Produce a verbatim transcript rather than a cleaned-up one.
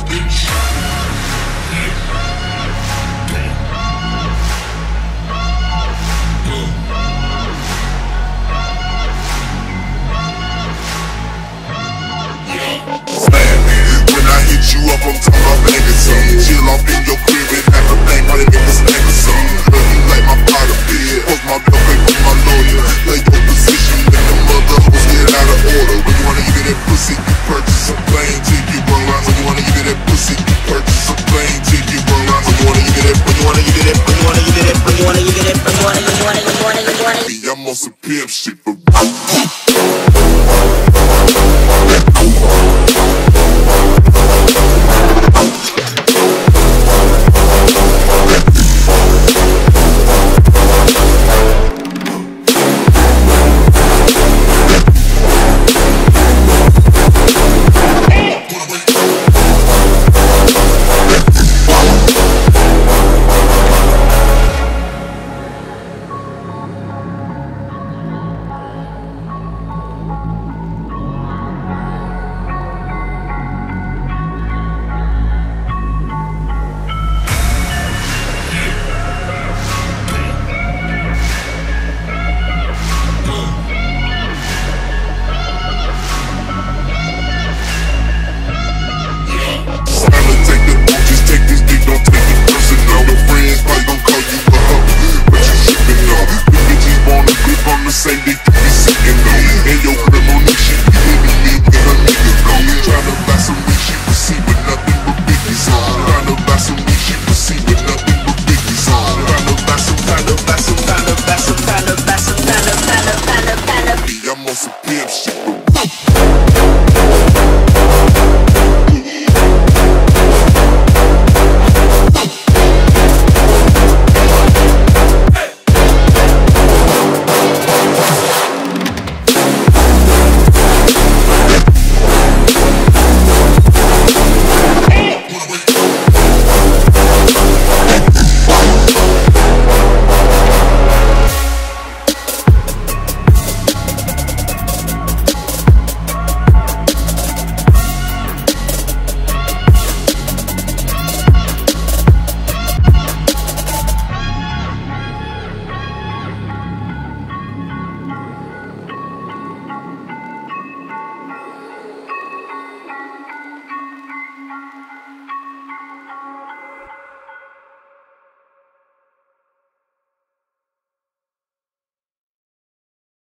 You up, I'm talking about banging something. Chill off in your crib and have a thing, probably make a snack or something. Girl, you like my pot of beer, post my bill, pay for my lawyer. Play your position, and the mother hoes get out of order. When you wanna give me that pussy, you purchase a plane ticket, bro. When you wanna give me that pussy, you purchase a plane ticket, bro. When you wanna give me that, when you wanna give me that, when you wanna give me that, when you wanna give me that, when you wanna, when you wanna, when you wanna, when you wanna. I'm on some pimp shit, but